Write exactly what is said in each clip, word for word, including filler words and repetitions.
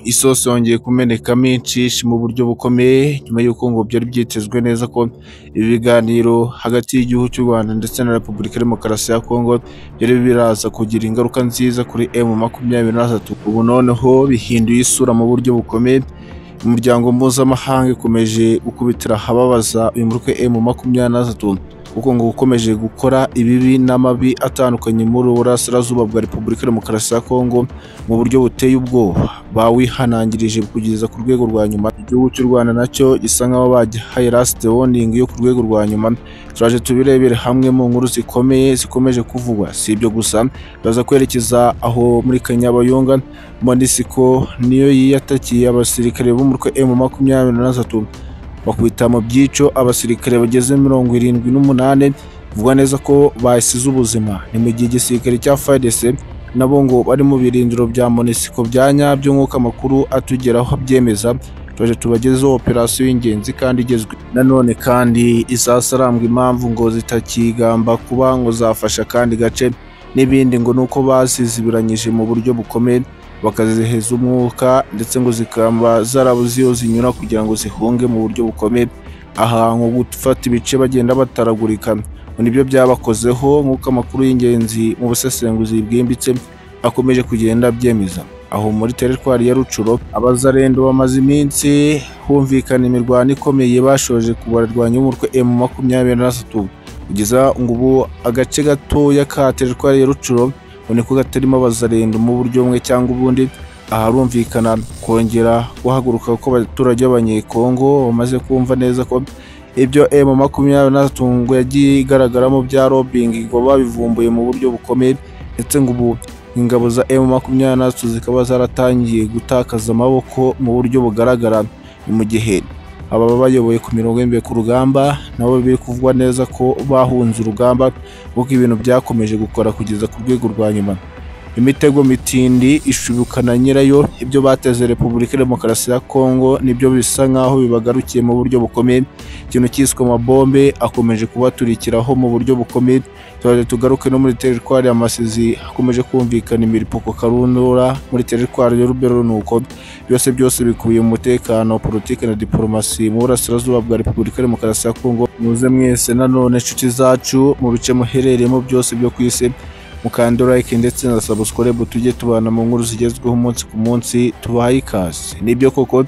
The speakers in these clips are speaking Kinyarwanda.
isosi yongeye kumenekamo inshishi mu buryo bukomeye nyuma y'uko ngo byari byitezwe neza ko ibi biganiro hagati y'igihugu cy'u Rwanda ndetse na Repubulika ya Demokarasi ya Kongo byari biraza kugira ingaruka nziza kuri M makumyabiri na gatatu. Ubu noneho bihinduye isura mu buryo bukomeye. Umuryango mpuzamahanga ukomeje gukubitira ahababaza uyu mutwe M makumyabiri na gatatu kuko ngo ukomeje gukora ibibi n'amabi atandukanye muri Burasirazuba bwa Repubulika ya Demokarasi ya Kongo mu buryo buteye ubwoba. Bawihanangirije kugeza ku rwego rwa nyuma. Igihugu cy'u Rwanda nacyo gisa nkaho bagihaye last warning yo ku rwego rwa nyuma. Turaje tubirebere hamwe mu nkuru zikomeye zikomeje kuvugwa. Si ibyo gusa, baza kwerekeza aho muri Kanyabayonga Monisiko niyo yiyatakiye abasirikare b'umutwe M makumyabiri na gatatu bakubita mu byico abasirikare bageze mirongo irindwi n'umunani. Vuga neza ko bahisize ubuzima. Ni mu gihe igisirikare cya F A R D C nabo ngo bari mu birindiro bya Monisiko bya nyabyo nk'uko amakuru atugeraho abyemeza. Turaje tubagezeho operasiyo y'ingenzi kandi igezwe. Nanone kandi izasarambwa impamvu ngo zitakigamba kuba ngo zafasha kandi gace n'ibindi ngo nuko bazizibiranyije mu buryo bukomeye bakaziheza umwuka ndetse ngo zikamba zarabuze iyo zinyura kugira ngo zihunge mu buryo bukomeye. Aha nko gufata ibice bagenda bataragurika nibyo byabakozeho nk'uko amakuru y'ingenzi mu busesenguzi bwimbitse akomeje kugenda byemeza. Aho muri teritwari ya Rucuro abazarendo bamaze iminsi humvikana imirwano ikomeye bashoje kubarwanya umutwe M makumyabiri na gatatu kugeza ngo ubu agace gatoya ka teritwari ya Rucuro ubone ko gatarimo abazarendo mu buryo bumwe cyangwa ubundi. Aharumvikana kongera guhaguruka ko abaturage b'Abanyekongo bamaze kumva neza ko ibyo M makumyabiri na gatatu ngo yagiye igaragaramo bya robbing ngo babivumbuye mu buryo bukomeye ndetse ngo ubu ingabo za M makumyabiri na gatatu zikaba zaratangiye gutakaza amaboko mu buryo bugaragara. Ni mu gihe aba bayoboye ku mirongo y'imbere ku rugamba nabo biri kuvugwa neza ko bahunze urugamba kuko ibintu byakomeje gukora kugeza ku rwego rwa nyuma. Imitego mitindi ishubukana nyirayo. Ibyo bateze Repubulika ya Demokarasi ya Kongo nibyo bisa nkaho bibagarukiye mu buryo bukomeye. Ikintu cyiswe amabombe akomeje kubaturikiraho mu buryo bukomeye. Turaje tugaruke no muri teritwari ya Masisi hakomeje kumvikana imiripuko karundura muri teritwari ya Rubero. Nuko byose byose bikubiye mu mutekano, politiki na diplomasi mu Burasirazuba bwa Repubulika ya Demokarasi ya Kongo. Muze mwese nanone inshuti zacu mu bice muherereyemo byose byo ku isi mukanda like ndetse na subscribe tujye tubana mu nkuru zigezweho umunsi ku munsi. Tubaye ikaze. Nibyo koko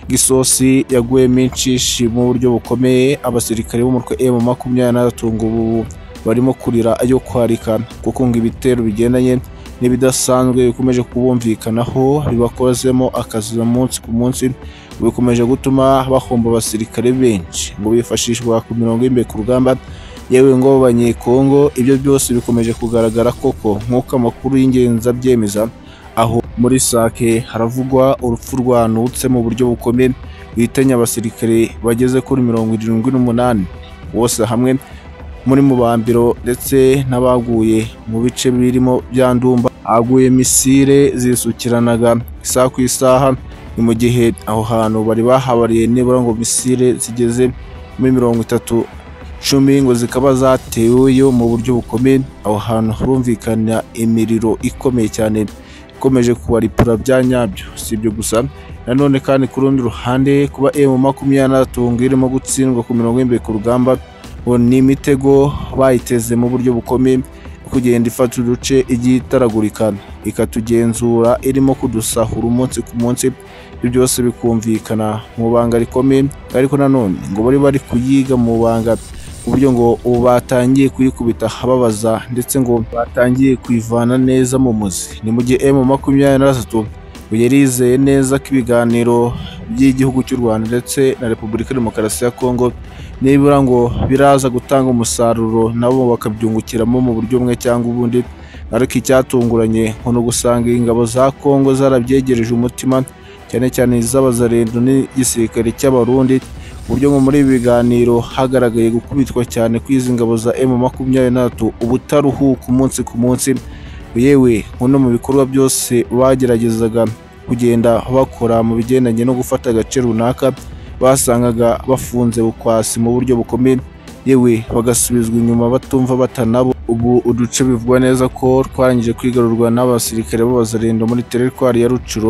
gisosi yaguyemo inshishi mu buryo bukomeye. Abasirikare b'umutwe M makumyabiri na gatatu ngo barimo kurira ayo kwarika kuko ngo ibitero bigendanye n'ibidasanzwe bikomeje kubumvikanaho bibakozemo akazi umunsi ku munsi bikomeje gutuma bahomba abasirikare benshi ngo bifashishwa ku mirongo y'imbere ku rugamba. Yewe ngo Abanyekongo ibyo byose bikomeje kugaragara koko nk'uko amakuru y'ingenzi abyemeza. Aho muri Sake haravugwa urupfu rwanutse mu buryo bukomeye bitanye abasirikare bageze kuri mirongo irindwi n'umunani bose hamwe muri mubambiro ndetse n'abaguye mu bice birimo bya Ndumba. Haguye misile zisukiranaga isaha ku isaha. Ni mu gihe aho hantu bari bahabariye nibura ngo misile zigeze muri mirongo itatu cumi ngo zikaba zateweyo mu buryo bukomeye. Aho hantu harumvikana imiriro ikomeye cyane ikomeje kubaripura bya nyabyo. Si ibyo gusa, nanone kandi ku rundi ruhande kuba M makumyabiri na gatatu ngo irimo gutsindwa ku mirongo y'imbere ku rugamba ngo ni imitego bayiteze mu buryo bukomeye kugenda ifata uduce igiye itaragurika ikatugenzura irimo kudusahura umunsi ku munsi. Ibyo byose bikumvikana mu banga rikomeye ariko nanone ngo bari bari kuyiga mu banga uburyo ngo ubu batangiye kuyikubita hababaza ndetse ngo batangiye kwivana neza mu muzi. Ni mu gihe M makumyabiri na gatatu yarizeye neza ko ibiganiro by'igihugu cy'u Rwanda ndetse na Repubulika ya Demokarasi ya Kongo nibura ngo biraza gutanga umusaruro nabo bakabyungukiramo mu buryo bumwe cyangwa ubundi. Ariko icyatunguranye ngo no gusanga ingabo za Kongo zarabyegereje umutima cyane cyane iz'abazarendo n'igisirikare cy'Abarundi uburyo ngo muri ibi biganiro hagaragaye gukubitwa cyane kw'izi ngabo za M makumyabiri na gatatu ubutaruhuka umunsi ku munsi. Yewe nko mu bikorwa byose bageragezaga kugenda bakora mu bigendanye no gufata agace runaka basangaga bafunze bukwasi mu buryo bukomeye. Yewe bagasubizwa inyuma batumva batanabo. Ubu uduce bivugwa neza ko twarangije kwigarurwa n'abasirikare b'abazarendo muri teritwari ya Rucuro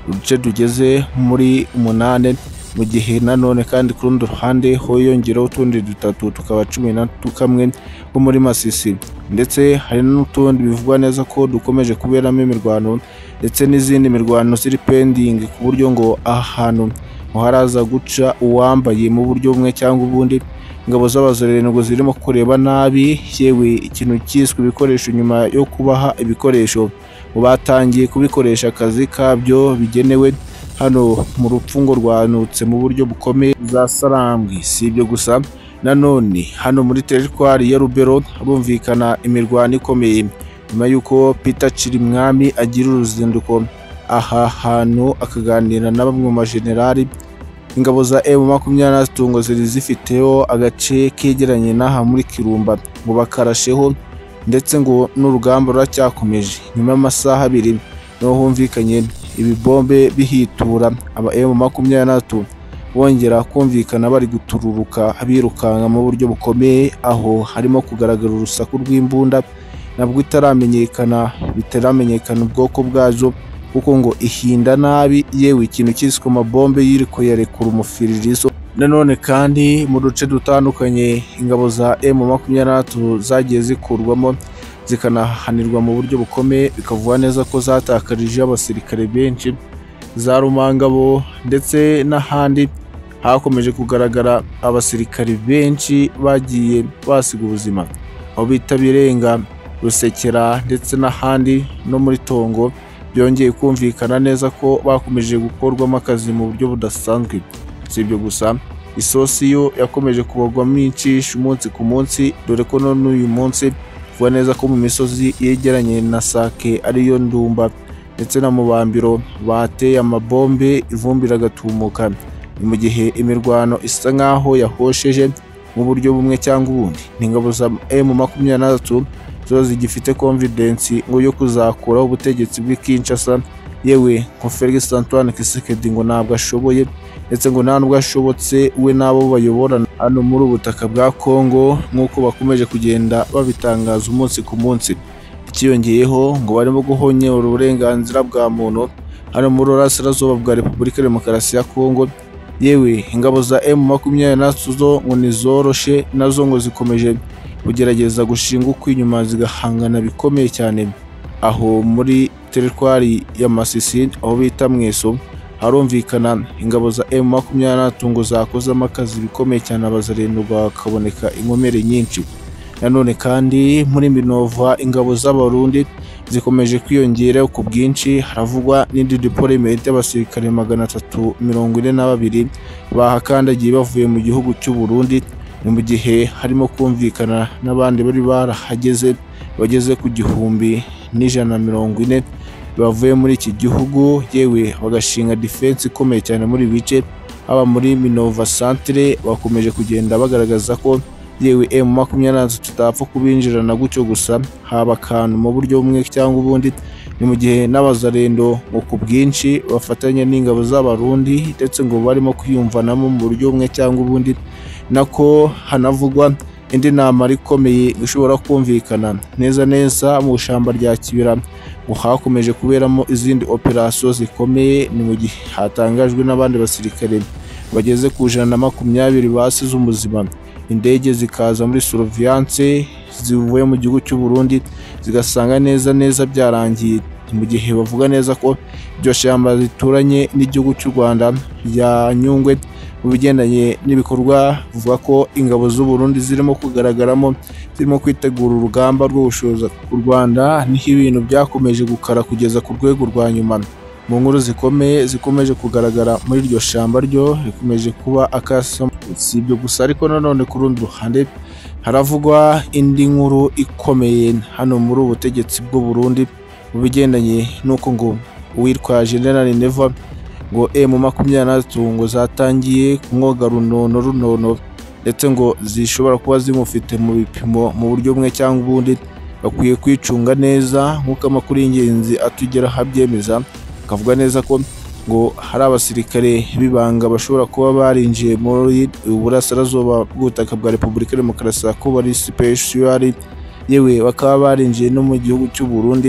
uduce tugeze muri umunane, mu gihe nanone kandi ku rundi ruhande hoyongeraho utundi dutatu tukaba cumi na kamwe two muri Masisi, ndetse hari n'utundi bivugwa neza ko dukomeje kuberamo imirwano ndetse n'izindi mirwano ziri pending, ku buryo ngo ahantu haraza guca uwambaye mu buryo bumwe cyangwa ubundi. Ingabo z'abazarendo zirimo kureba nabi, yewe ikintu cyiswe ibikoresho nyuma yo kubaha ibikoresho batangiye kubikoresha akazi kabyo bigenewe hano mu rupfungo rwanutse mu buryo bukomeye za Sarambwe. Si ibyo gusa, nanone hano muri teritwari ya Rubero harumvikana imirwano ikomeye nyuma y'uko Peter Chirimwami agira uruzinduko aha hantu akaganira na bamwe mu majenerali. Ingabo za M makumyabiri na gatatu ngo ziri zifiteho agace kegeranye n'aha muri Kirumba ngo bakarasheho, ndetse ngo n'urugamba ruracyakomeje. Nyuma y'amasaha abiri niho humvikanye ibibombe bihitura, aba M makumyabiri na gatatu bongera kumvikana bari gutururuka birukanka mu buryo bukomeye, aho harimo kugaragara urusaku rw'imbunda nabwo itaramenyekana bitaramenyekana ubwoko bwazo, kuko ngo ihinda nabi, yewe ikintu cyiswe amabombe yiriko yarekura umufiririzo. Nanone kandi mu duce dutandukanye ingabo za M makumyabiri na gatatu zagiye zikurwamo zikanahanirwa mu buryo bukomeye, bikavuga neza ko zatakarije abasirikare benshi za Rumangabo, ndetse n'ahandi hakomeje kugaragara abasirikare benshi bagiye basiga ubuzima, aho bita Birenga, Rusekera ndetse n'ahandi no muri Tongo byongeye kumvikana neza ko bakomeje gukorwamo akazi mu buryo budasanzwe. Si ibyo gusa, isosi yo yakomeje kubagwamo incisha umunsi ku munsi, dore ko none uyu munsi vuga neza ko mu misozi yegeranye na Sake ariyo Ndumba ndetse na Mubambiro bateye amabombe ivumbi ragatumuka. Ni mu gihe imirwano isa nkaho yahosheje mu buryo bumwe cyangwa ubundi. Ingabo za M makumyabiri na gatatu zo zigifite confidence ngo yo kuzakuraho ubutegetsi bw'Kinshasa, yewe ko Felix Antoine Tshisekedi ngo ntabwo ashoboye, ndetse ngo nta nubwo ashobotse we nabo bayobora hano muri ubutaka bwa Kongo nk'uko bakomeje kugenda babitangaza umunsi ku munsi. Ikiyongeyeho ngo barimo guhonyera uburenganzira bwa muntu hano muri Burasirazuba bwa Repubulika Demokarasi ya Kongo. Yewe ingabo za M makumyabiri na gatatu zo ngo nizoroshe, nazo ngo zikomeje kugerageza gushinga ukwinyuma zigahangana bikomeye cyane aho muri teritwari ya Masisi, aho bita Mweso harumvikana ingabo za M makumyabiri na gatatu ngo zakozemo akazi bikomeye cyane, abazarendo bakaboneka inkomere nyinshi. Nanone kandi muri Minova ingabo z'Abarundi zikomeje kwiyongera ku bwinshi, haravugwa n'indi deployment y'abasirikare magana atatu mirongo ine na babiri bahakandagiye bavuye mu gihugu cy'u Burundi, ni mu gihe harimo kumvikana n'abandi bari barahageze bageze ku gihumbi n'ijana mirongo ine bavuye muri iki gihugu, yewe bagashinga defense ikomeye cyane muri bice. Aba muri Minova Centre bakomeje kugenda bagaragaza ko yewe M makumyabiri na gatatu tutapfa kubinjirana gutyo gusa, haba akantu mu buryo bumwe cyangwa ubundi. Ni mu gihe n'abazarendo ngo ku bwinshi bafatanya n'ingabo z'Abarundi, ndetse ngo barimo kwiyumvanamo mu buryo bumwe cyangwa ubundi. Nako hanavugwa indi nama ikomeye ishobora kumvikana neza neza mu shamba rya Kibira, ngo hakomeje kuberamo izindi operation zikomeye. Ni mu gihe hatangajwe n'abandi basirikare bageze ku ijana na makumyabiri basize umuzima, indege zikaza muri surveillance zivuye mu gihugu cy'u Burundi zigasanga neza neza byarangiye, mu gihe bavuga neza ko iryo shamba zituranye n'igihugu cy'u Rwanda ya Nyungwe. Mu bigendanye n'ibikorwa vuga ko ingabo z'u Burundi zirimo kugaragaramo zirimo kwitegura urugamba rwo gushoza ku Rwanda, niho ibintu byakomeje gukara kugeza ku rwego rwa nyuma. Mu nkuru zikomeye zikomeje kugaragara muri iryo shamba ryo rikomeje kuba akasa. Si ibyo gusa ariko nanone ku rundi ruhande haravugwa indi nkuru ikomeye hano muri ubutegetsi bw'u Burundi mu bigendanye n'uko ngo uwitwa General Neva ngo M makumyabiri na gatatu ngo zatangiye kumwoga runono runono, ndetse ngo zishobora kuba zimufite mu bipimo mu buryo bumwe cyangwa ubundi. Bakwiye kwicunga neza nk'uko amakuru y'ingenzi atugera habyemeza, akavuga neza ko ngo hari abasirikare b'ibanga bashobora kuba barinjiye muri Burasirazuba bw'ubutaka bwa Repubulika Demokarasi ya Kongo, bari special, yewe bakaba barinjiye no mu gihugu cy'u Burundi,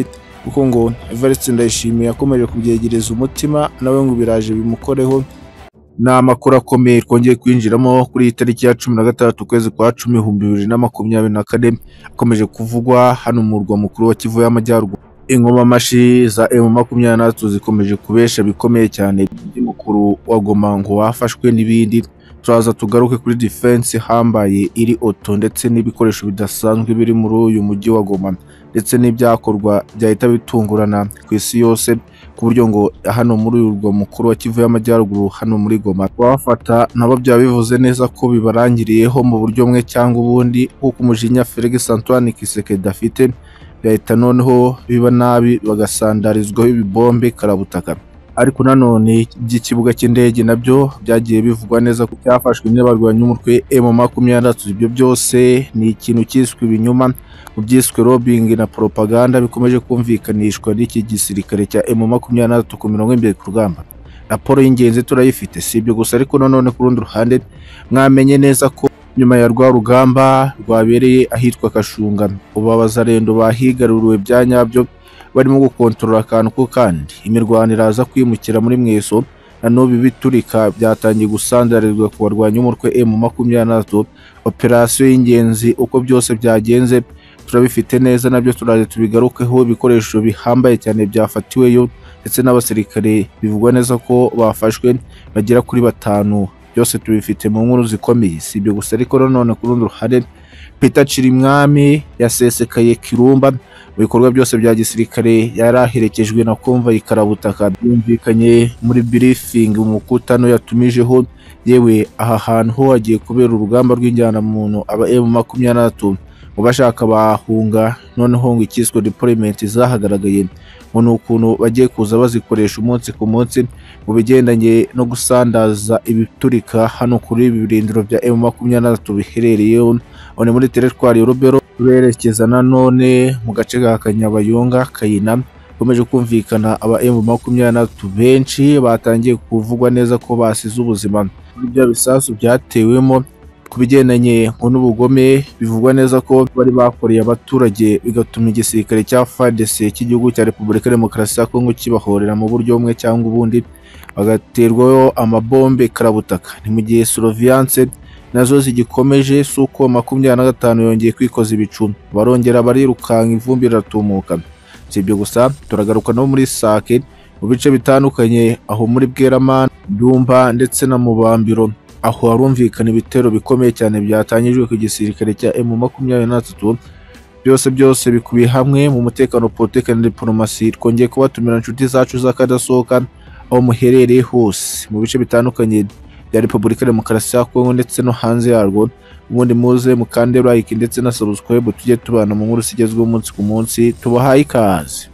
kuko ngo Evariste Ndayishimiye yakomeje kubyegereza umutima nawe ngo biraje bimukoreho. Ni amakuru akomeye twongeye kwinjiramo kuri iyi tariki ya cumi na gatandatu ukwezi kwa cumi ibihumbi bibiri na makumyabiri na kane, akomeje kuvugwa hano mu murwa mukuru wa Kivu y'Amajyaruguru. Inkomamashi za M makumyabiri na gatatu zikomeje kubesha bikomeye cyane, mukuru wa Goma ngo wafashwe n'ibindi. Turaza tugaruke kuri defense hambaye iri oto ndetse n'ibikoresho bidasanzwe biri muri uyu mujyi wa Goma, ndetse n'ibyakorwa byahita bitungurana ku isi yose, ku buryo ngo hano muri uyu murwa mukuru wa Kivu y'Amajyaruguru hano muri Goma wafata nabo byaba bivuze neza ko bibarangiriyeho mu buryo bumwe cyangwa ubundi, kuko umujinya Felix Antoine Tshisekedi afite byahita noneho biba nabi bagasandarizwaho ibibombe karabutaka. Ariko nanone by'ikibuga cy'indege nabyo byagiye bivugwa neza ko cyafashwe n'abarwanyi umutwe M makumyabiri na gatatu. Ibyo byose ni ikintu cyiswe ibinyoma, mu byiswe lobbying na propaganda bikomeje kumvikanishwa n'iki gisirikare cya M makumyabiri na gatatu ku mirongo imbere ku rugamba. Raporo y'ingenzi turayifite, si ibyo gusa ariko nanone ku rundi ruhande mwamenye neza ko nyuma ya rwa rugamba rwabereye ahitwa Kashunga, ubabazarendo bahigaruriwe bya nyabyo barimo gukontorora akantu ko kandi imirwano iraza kwimukira muri Mweso, na n'ubu biturika byatangiye gusandarizwa ku barwanyi umutwe M makumyabiri na gatatu. Operasiyo y'ingenzi uko byose byagenze turabifite neza, nabyo turaje tubigarukeho. Ibikoresho bihambaye cyane byafatiweyo ndetse n'abasirikare bivugwa neza ko bafashwe bagera kuri batanu, byose tubifite mu nkuru zikomeye. Si ibyo gusa ariko nanone ku rundi ruhande Peter Chirimwami yasesekaye Kirumba mu bikorwa byose bya gisirikare, yaraherekejwe na komva ikarabutaka. Byumvikanye muri briefing umukutano yatumijeho, yewe aha hantu ho hagiye kubera urugamba rw'injyana muntu aba M makumyabiri na gatatu ngo bashaka bahunga, noneho ngo ikiswe deployment zahagaragaye ngo n'ukuntu bagiye kuza bazikoresha umunsi ku munsi mu bigendanye no gusandaza ibiturika hano kuri ibi birindiro bya M makumyabiri na gatatu biherereyeho one muri teritwari ya Rubero, berekeza nanone mu gace ka Kanyabayonga Kayina. Komeje kumvikana aba M makumyabiri na gatatu benshi batangiye kuvugwa neza ko basize ubuzima muri bya bisasu byatewemo. Ku bigendanye n'ubugome bivugwa neza ko bari bakoreye abaturage, bigatuma igisirikare cya F A R D C cy'igihugu cya Repubulika ya Demokarasi ya Kongo kibahorera mu buryo bumwe cyangwa ubundi, bagaterwaho amabombe karabutaka. Ni mu gihe surveillance nazo zigikomeje, suko makumyabiri na gatanu yongeye kwikoza ibicu, barongera barirukanka ivumbi riratumuka. Si ibyo gusa, turagaruka no muri Sake mu bice bitandukanye, aho muri Bweramana, Ndumba ndetse na Mubambiro, aho harumvikana ibitero bikomeye cyane byatangijwe ku gisirikare cya M makumyabiri na gatatu. Byose byose bikubiye hamwe mu mutekano, politiki na diplomasi. Twongeye kubatumira inshuti zacu z'akadasohoka aho muherereye hose mu bice bitandukanye ya Repubulika ya Demokarasi ya Kongo ndetse no hanze yarwo, ubundi muze mukande like ndetse na subscribe, tujye tubana mu nkuru zigezweho umunsi ku munsi. Tubahaye ikaze.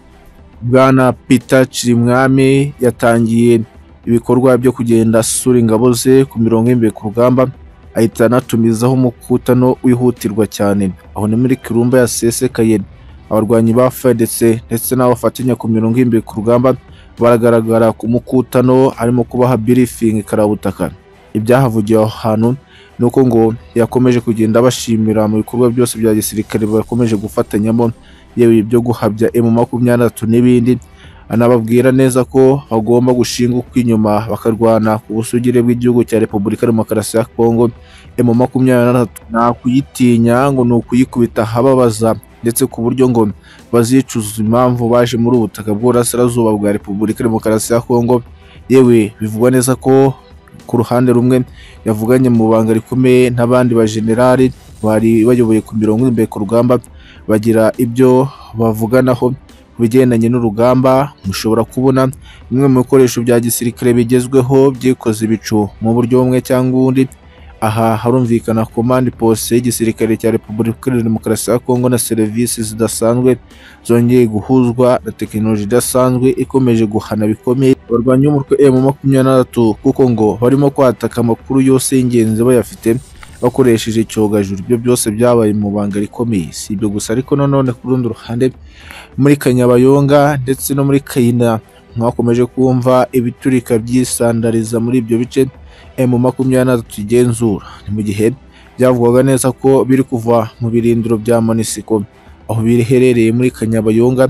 Bwana Peter Chirimwami yatangiye ibikorwa byo kugenda asura ingabo ze ku mirongo imbere ku rugamba, ahita anatumizaho umukutano wihutirwa cyane. Aho ni muri Kirumba yasesekaye, abarwanyi ba F A R D C ndetse n'abafatanya ku mirongo imbere ku rugamba baragaragara ku mukutano, harimo kubaha briefing karabutaka. Ibyahavugiye aho hantu nuko ngo yakomeje kugenda bashimira mu bikorwa byose bya gisirikare bakomeje gufatanyamo, yewe ibyo guhabya M makumyabiri na gatatu n'ibindi. Anababwira neza ko bagomba gushinga ukwinyuma bakarwana ku busugire bw'igihugu cya Repubulika ya Demokarasi ya Kongo. M makumyabiri na gatatu nta kuyitinya, ngo ni ukuyikubita hababaza, ndetse ku buryo ngo bazicuza impamvu baje muri ubutaka bw'uburasirazuba bwa Repubulika ya Demokarasi ya Kongo. Yewe bivugwa neza ko ku ruhande rumwe yavuganye mu banga rikomeye n'abandi ba generali bari bayoboye ku mirongo imbere ku rugamba, bagira ibyo bavuganaho bigendanye n'urugamba. Mushobora kubona bimwe mu bikoresho bya gisirikare bigezweho byikoze ibicu mu buryo bumwe cyangwa ubundi. Aha harumvikana command post y'igisirikare cya Repubulika ya Demokarasi ya Kongo na serivisi zidasanzwe zongeye guhuzwa na tekinoloji idasanzwe ikomeje guhana bikomeye abarwanyi umutwe M makumyabiri na gatatu, kuko ngo barimo kwataka amakuru yose y'ingenzi bayafite bakoresheje icyogajuru. Ibyo byose byabaye mu banga rikomeye. Si ibyo gusa ariko nanone ku rundi ruhande muri Kanyabayonga ndetse no muri Kayina mwakomeje kumva ibiturika byisandariza muri ibyo bice M makumyabiri na gatatu igenzura. Ni mu gihe byavugwaga neza ko biri kuva mu birindiro bya Monisiko aho biherereye muri Kanyabayonga,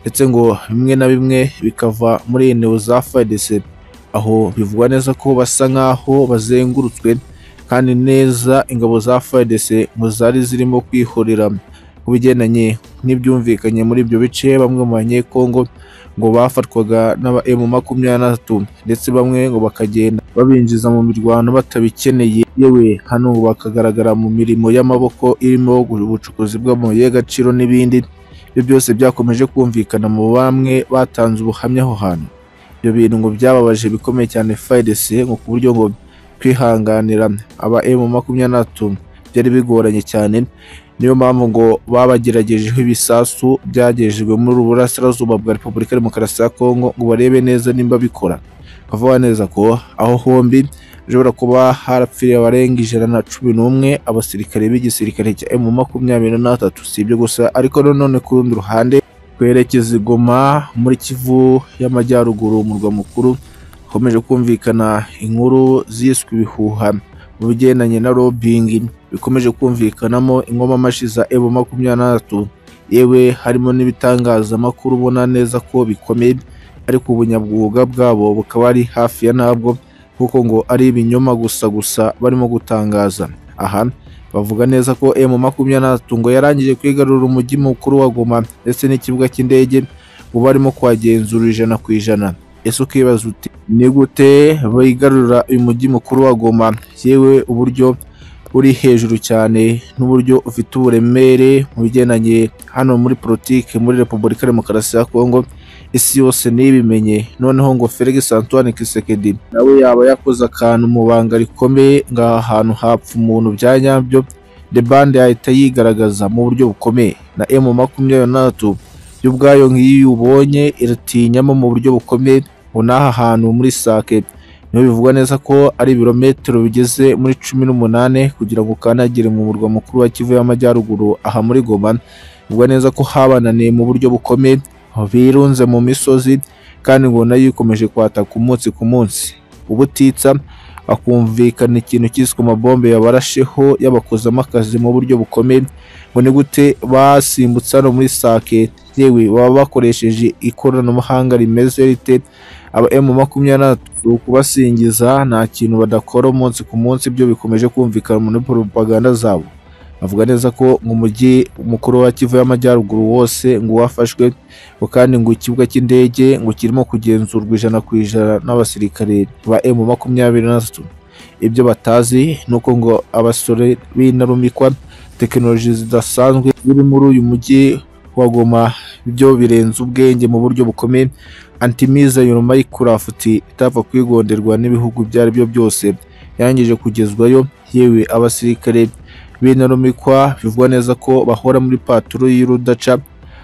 ndetse ngo bimwe na bimwe bikava muri eneo za F A R D C, aho bivugwa neza ko basa nkaho bazengurutswe kandi neza ingabo za F A R D C ngo zari zirimo kwihorera ku bigendanye n'ibyumvikanye muri ibyo bice. Bamwe mu banyekongo ngo bafatwaga n'aba M makumyabiri na gatatu ndetse bamwe ngo bakagenda babinjiza mu mirwano batabikeneye, yewe hano bakagaragara mu mirimo y'amaboko irimo ubucukuzi bw'amabuye y'agaciro n'ibindi. Ibyo byose byakomeje kumvikana mu bamwe batanze ubuhamya aho hantu. Ibyo bintu ngo byababaje bikomeye cyane F A R D C, ngo ku buryo ngo kwihanganira aba M makumyabiri na gatatu byari bigoranye cyane. Niyo mpamvu ngo babageragejeho ibisasu byagejejwe muri uburasirazuba bwa Repubulika ya Demokarasi ya Kongo ngo barebe neza nimba bikora. Bavuga neza ko aho hombi bishobora kuba harapfiriye abarenga ijana na cumi n'umwe abasirikare b'igisirikare cya M makumyabiri na gatatu. Si ibyo gusa ariko nanone ku rundi ruhande twerekeza i Goma muri Kivu y'Amajyaruguru, umurwa mukuru, hakomeje kumvikana inkuru ziswe ibihuha mu bigendanye na lobbying, bikomeje kumvikanamo ingoma amashi za M makumyabiri na gatatu, yewe harimo n'ibitangazamakuru ubona neza ko bikomeye, ariko ubunyabwuga bwabo bukaba ari hafi ya ntabwo, kuko ngo ari ibinyoma gusa gusa barimo gutangaza. Aha bavuga neza ko M makumyabiri na gatatu ngo yarangije kwigarurira umujyi mukuru wa Goma ndetse n'ikibuga cy'indege, ngo barimo kwagenzura ijana ku ijana. Ese ukibaza uti ni gute bigarurira uyu mujyi mukuru wa Goma, yewe uburyo uri hejuru cyane n'uburyo ufite uburemere mu bigendanye hano muri politike muri Repubulika ya Demokarasi ya Kongo, isi yose nibimenye. Noneho ngo Felix Antoine Tshisekedi nawe yaba yakoze akantu mu banga rikomeye, ngaha hantu hapfa umuntu bya nyabyo, de bande yahita yigaragaza mu buryo bukomeye, na M makumyabiri na gatatu y'ubwayo nk'iyo ubonye iratinyamo mu buryo bukomeye. Ngo n'aha hantu muri Sake niho bivugwa neza ko ari ibirometero bigeze muri cumi n'umunani kugira ngo ukanagire mu murwa mukuru wa Kivu y'Amajyaruguru aha muri Goma. Bivugwa neza ko habananiye mu buryo bukomeye, birunze mu misozi, kandi ngo nayo ikomeje kwataka umunsi ku munsi. Ubutitsa akumvikana ikintu cyiswe amabombe yabarasheho yabakozamo akazi mu buryo bukomeye. Ngo ni gute basimbutse hano muri Sake, yewe baba bakoresheje ikoranabuhanga rimeze rite? Aba M makumyabiri na gatatu kubasingiza nta kintu badakora umunsi ku munsi, byo bikomeje kumvikana muri propaganda zabo. Bavuga neza ko mu mujyi mukuru wa Kivu y'Amajyaruguru wose ngo wafashwe, ngo kandi ngo ikibuga cy'indege ngo kirimo kugenzurwa ijana ku ijana n'abasirikare ba M makumyabiri na gatatu. Ibyo batazi nuko ngo abasore b'intarumikwa tekinoloji zidasanzwe biri muri uyu mujyi wa Goma byo birenze ubwenge mu buryo bukomeye. Antimiza yuruma y'ikurafuti itapfa kwigonderwa n'ibihugu byari byo byose yangije kugezwayo, yewe abasirikare b'intarumikwa bivugwa neza ko bahora muri paturo y'urudaca.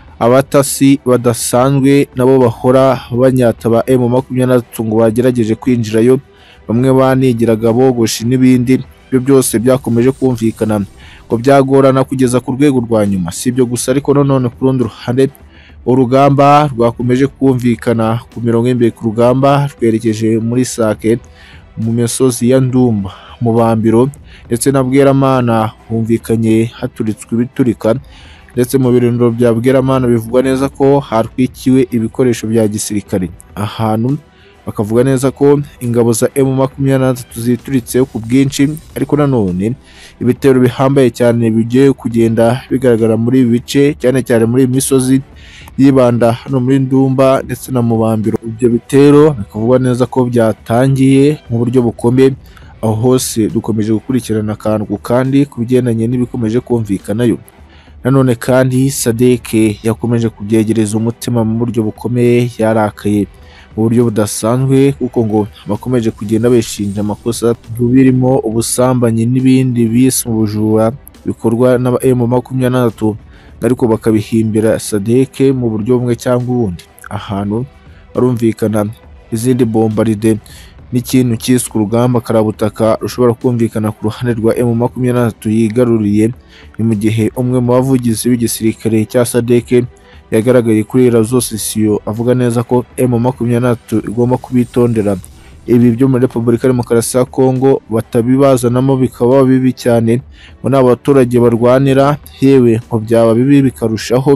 Abatasi badasanzwe nabo bahora banyata ba M makumyabiri na gatatu ngo bagerageje kwinjirayo, bamwe banigiraga bogoshi n'ibindi. Ibyo byose byakomeje kumvikana ngo byagorana kugeza ku rwego rwa nyuma. Si ibyo gusa ariko nanone ku rundi ruhande urugamba rwakomeje kumvikana ku mirongo y'imbere ku rugamba rwerekeje muri Sake mu misozi ya Ndumba, mu Bambiro ndetse na Bweramana humvikanye haturitswe ibiturika, ndetse mu birindiro bya Bweramana bivugwa neza ko harwikiwe ibikoresho bya gisirikare. Ahantu bakavuga neza ko ingabo za M makumyabiri na gatatu zituritse ku bwinshi, ariko nanone ibitero bihambaye cyane bigiye kugenda bigaragara muri ibi bice, cyane cyane muri iyi misozi yibanda hano muri Ndumba ndetse na mu Bambiro. Ibyo bitero bikavuga neza ko byatangiye mu buryo bukomeye. Aho hose dukomeje gukurikirana akantu kandi ku bigendanye n'ibikomeje kumvikanayo. Nanone kandi Sadeke yakomeje kubyegereza umutima mu buryo bukomeye, yarakaye mu buryo budasanzwe, kuko ngo bakomeje kugenda beshinja amakosa birimo ubusambanyi n'ibindi bise ubujura bikorwa n'aba M makumyabiri na gatatu, ariko bakabihimbira Sadeke mu buryo bumwe cyangwa ubundi. Ahantu barumvikana izindi bombaride n'ikintu cyiswe urugamba karabutaka rushobora kumvikana ku ruhande rwa M makumyabiri na gatatu yigaruriye. Ni mu gihe umwe mu bavugizi b'igisirikare cya Sadeke yagaragaye kuri Razo Sisiyo avuga neza ko M makumyabiri na gatatu igomba kubitondera. Ibi byo muri Repubulika ya Demokarasi ya Kongo batabibazanamo bikaba bibi cyane, ngo n'abaturage barwanira, yewe ngo byaba bibi bikarushaho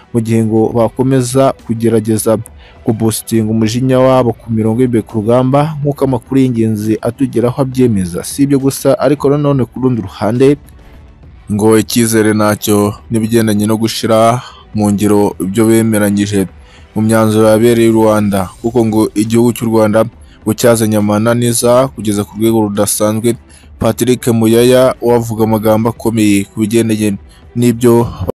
mu gihe ngo bakomeza kugerageza kubustinga umujinya wabo ku mirongo y'imbere ku rugamba nk'uko amakuru y'ingenzi atugeraho abyemeza. Si ibyo gusa ariko nanone ku rundi ruhande ngo icyizere nacyo n'ibigendanye no gushira mu ngiro ibyo bemeranyije mu myanzuro yabereye i Rwanda, kuko ngo igihugu cy'u Rwanda ngo cyazanye amananiza kugeza ku rwego rudasanzwe. Patrick Muyaya wavuga amagambo akomeye ku bigendanye n'ibyo